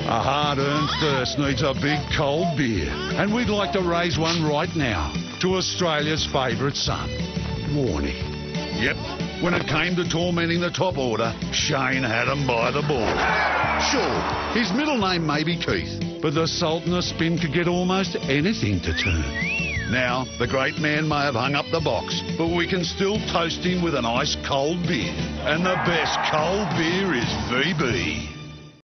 A hard-earned thirst needs a big cold beer, and we'd like to raise one right now to Australia's favourite son, Warne. Yep, when it came to tormenting the top order, Shane had him by the balls. Sure, his middle name may be Keith, but the Sultan of Spin could get almost anything to turn. Now, the great man may have hung up the box, but we can still toast him with an ice-cold beer. And the best cold beer is VB.